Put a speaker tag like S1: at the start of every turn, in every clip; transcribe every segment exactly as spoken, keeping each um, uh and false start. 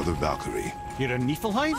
S1: another Valkyrie.
S2: You're a Niflheim?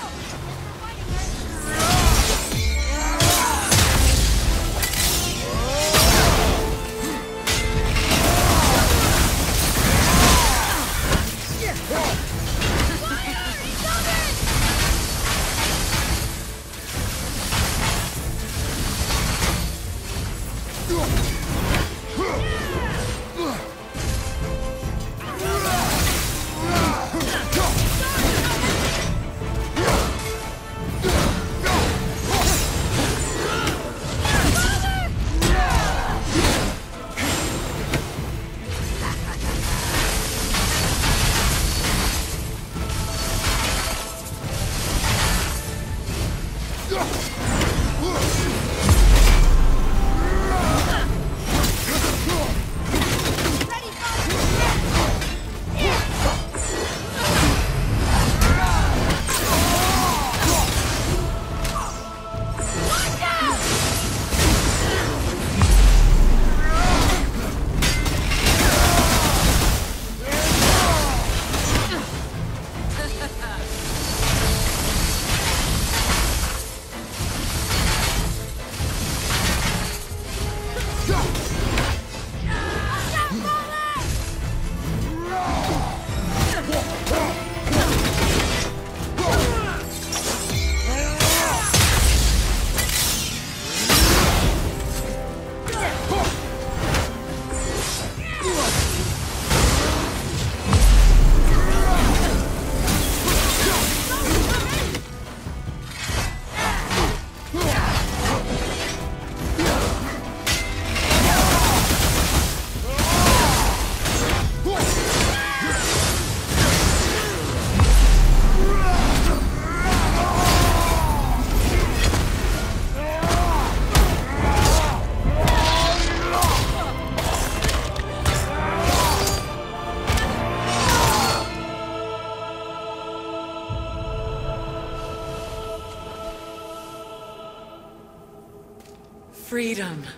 S3: Freedom.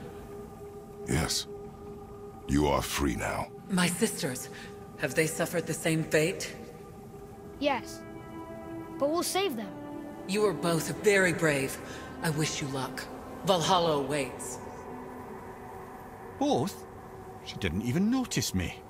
S1: Yes. You are free now.
S3: My sisters, have they suffered the same fate?
S4: Yes. But we'll save them.
S3: You are both very brave. I wish you luck. Valhalla awaits.
S2: Both? She didn't even notice me.